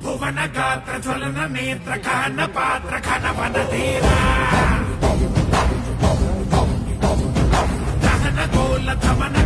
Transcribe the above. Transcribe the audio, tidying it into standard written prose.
భువన గాత్ర జ్వలన నేత్ర ఖాన పాత్ర ఖనవన ధీరా దహన గోల ధమన